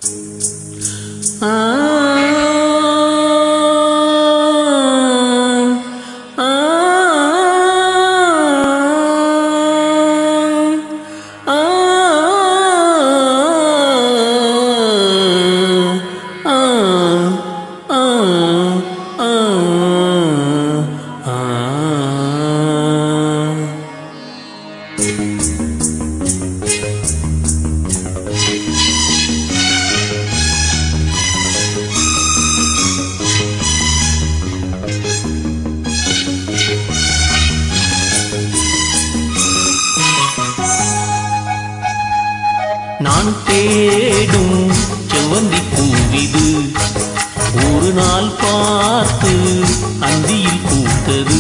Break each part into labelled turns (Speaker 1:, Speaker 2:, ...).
Speaker 1: நான் தேடும் செவ்வந்தி பூவிது ஒரு நாள் பார்த்து அந்தியில் பூத்தது.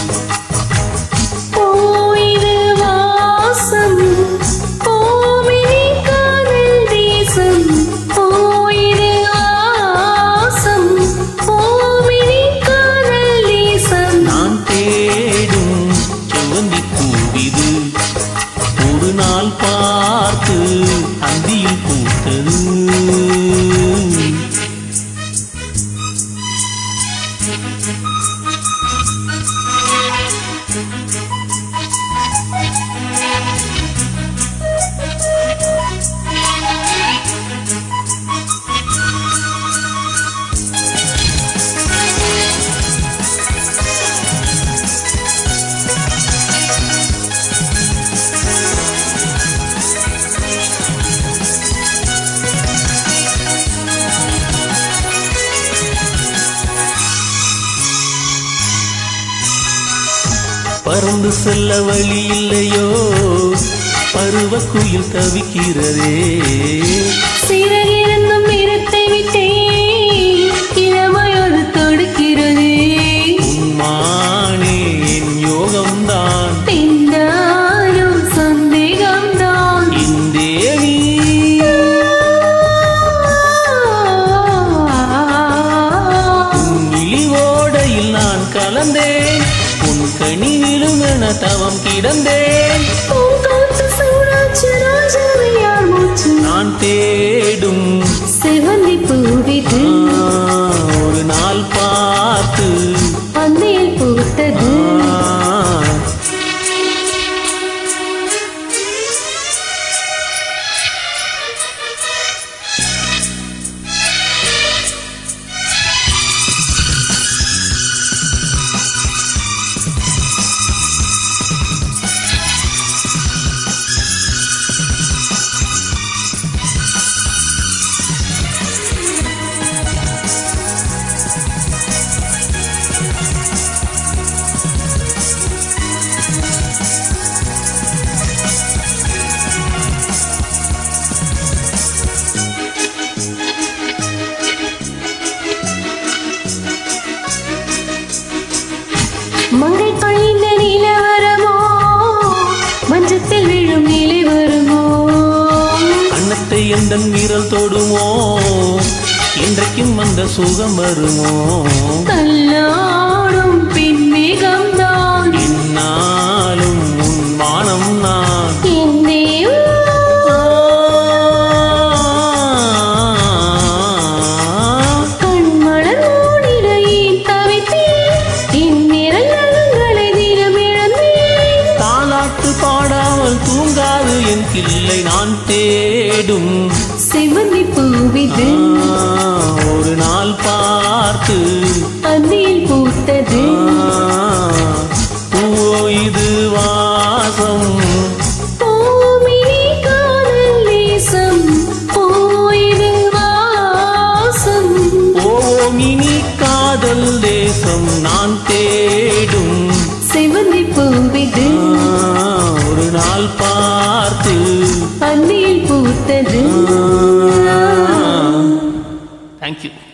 Speaker 2: போயிரு வாசம் போமினி காதல் தேசம், போயிரு வாசம் போமினி காதல் தேசம்.
Speaker 1: நான் தேடும் செவ்வந்தி பூவிது ஒரு நாள் பார்த்து அந்தியில் பூத்தது. பறந்து செல்ல வழி இல்லையோ, பருவ குயில் தவிக்கிறதே.
Speaker 2: சிறகிருந்தும் நிறத்தை விட்டே இளமையோடு தொடுக்கிறதே.
Speaker 1: உன்மானே என் யோகம்தான்,
Speaker 2: பின்னாலும் சந்தேகம்தான்.
Speaker 1: என் தேவி உன் இழிவோடையில் நான் கலந்தேன், உன் கனி விழுமென தவம் கிடந்தேன். நான் தேடும்
Speaker 2: செவ்வந்தி பூவிது
Speaker 1: ஒரு நாள் பார்த்து
Speaker 2: அந்தியில் பூத்தது. மங்கை கழிந்த நிலவரமோ, மஞ்சத்தில் விழும் நிலை வருமோ.
Speaker 1: கண்ணத்தை எந்த விரல் தொடுமோ, இன்றைக்கும் அந்த சுகம் வருமோ.
Speaker 2: கல்லாடும் பின்மிகம்தான்
Speaker 1: என்னாலும் உன் வானம் நான்.
Speaker 2: என்னே கண்மலர் மூடிடையில் தவித்தேன், என் நிறங்களை தினம் இழந்தேன்.
Speaker 1: தாலாட்டு பாடாமல் தூங்காது என் கிள்ளை நான் தேடும்
Speaker 2: செவ்வந்தி பூவிது
Speaker 1: ஒரு நாள் பார்த்து
Speaker 2: அந்தியில் பூத்தது.
Speaker 1: பூவோ இது வாசம்,
Speaker 2: போமினி காதல் தேசம், போயிரு வாசம்.
Speaker 1: போவோம் இனி காதல் தேசம். நான் தேடும்
Speaker 2: செவ்வந்தி பூவிது
Speaker 1: ஒரு நாள் பார்த்து
Speaker 2: அந்தியில் பூத்தது.
Speaker 1: தேங்க்யூ.